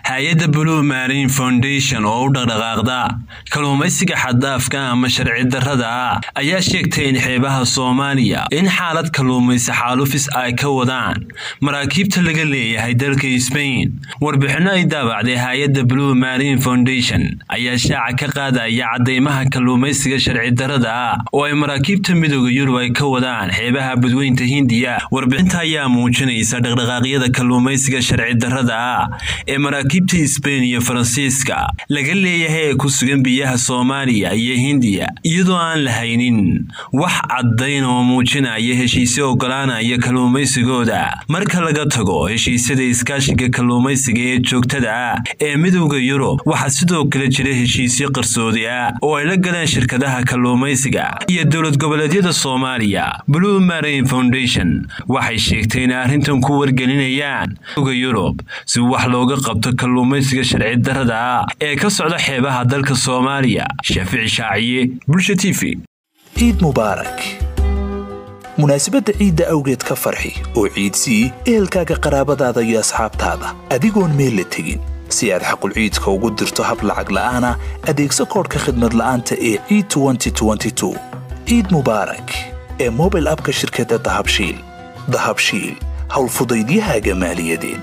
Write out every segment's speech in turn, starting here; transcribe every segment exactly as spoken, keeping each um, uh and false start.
hay'adda Blue Marine Foundation oo u dhaqdhaqaaqda kalluumaysiga xad-dhaafka ama sharci darrada ah ayaa sheegtay in xeebaha Soomaaliya in xaalad kalluumaysi xaalufis ay ka wadaan maraakiibta laga leeyahay dalka Spain. Warbixino ay daabacday hay'adda Blue Marine Foundation ayaa shaaca ka qaadaya cadeymaha kalluumaysiga sharci darrada ah oo ay maraakiibta midowga Yurub ay ka wadaan xeebaha Badweynta Hindiya. Warbixinta ayaa muujinaysa dhaqdhaqaaqyada kalluumaysiga sharci darrada ah ee maraakiibta Spain iyo Faransiiska laga leeyahay ku sugan biyaha Soomaaliya iyo Hindiya iyadoo aan la haynin wax cadeyn oo muujinaya heshiisyo ogolaanaya kalluumaysigooda. Marka laga tago heshiisyada iskaashiga kalluumaysiga ee joogtada ah ee midowga Yurub, waxa sidoo kale jira heshiisyo qarsoodi ah oo ay la galeen shirkadaha kalluumaysiga iyo dawlad goboleedyada Soomaaliya. Blue Marine Foundation waxay sheegtay in arrintan ku wargelinayaan midowga Yurub si wax looga qabto kalluumaysiga sharci darrada ah ee ka socda xeebaha dalka Soomaaliya. Shaafici Shaaciye, Bulsha T V. Eid Mubarak. munaasabadda ciidda awgeed ka farxi oo ciidsii ehelkaaga qaraabadaada iyo asxaabtaada adigoon meel la tegin si aad xaqul ciidka ugu dirto hab lacag la'aana adeegso koodhka khidmad la'aanta ee Eid twenty twenty-two. Eid Mubarak ee mobile app-ka shirkadda Dahabshiil. Dahabshiil, hawl fudaydiyahaaga maaliyadeed.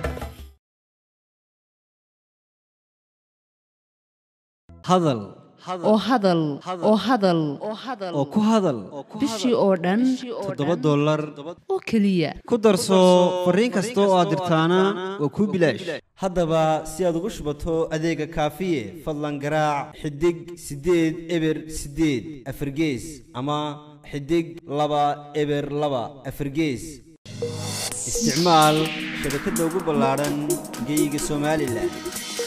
hadal oo hadal oo hadal oo ku hadal bishii oo dhan toddoba dollar oo kaliya ku darso fariin kasta oo aad dirtaana waa ku bilaash. haddaba si aad ugu shubato adeega kaafiye fadlan garaac xidig sideed eber sideed afargees ama xidig laba eber laba afargees. isticmaal shabakadda ugu ballaaran geyga Soomaaliland.